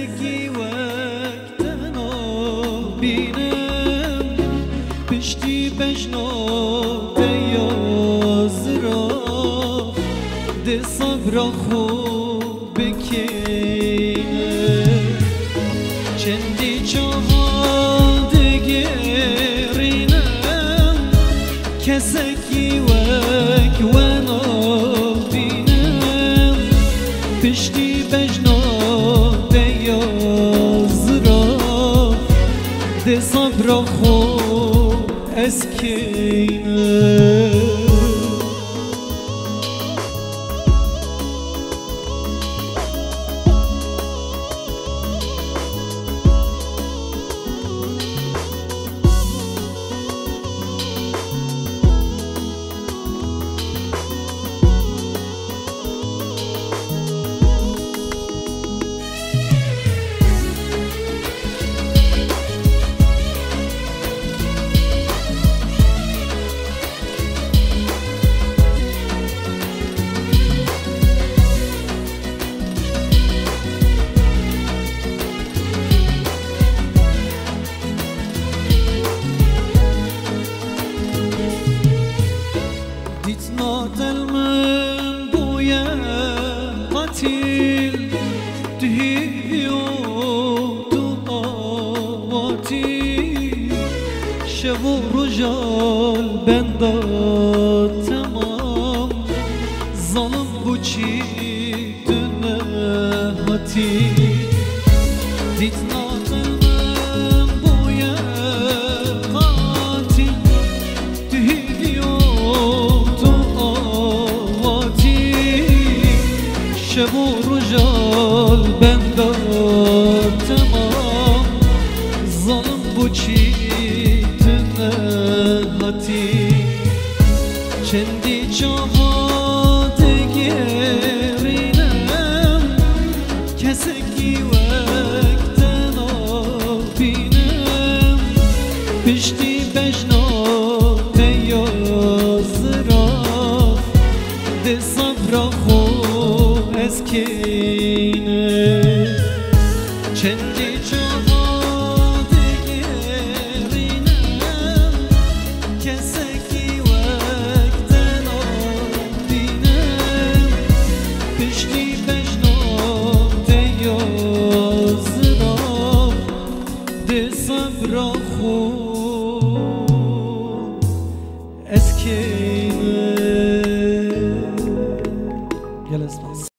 کسکی وقتنا بینم پشتی بجنا بیاز را ده صبر خوب بکنه چندی چهار دگرینم کسکی وقتنا بینم پشتی بجنا بیاز را ده صبر خوب اسکنه دل من بویا قتیل دهی و دعاتی شب و رجال بندا تمام ظلم بو چی دنه هاتی دیتنا دل من بویا قتیل دهی و شب و رجال بندا تمام ظلم بو چی تنهاتی چندی چهار دگرینم کسکی وقتنا بینم پشتی بجنا بیاز را ده صبر خوب اسکنه چندی چهار دگرینم کسکی وقتنا بینم پشتی بجنا بیاز را ده صبر خوب اسکنه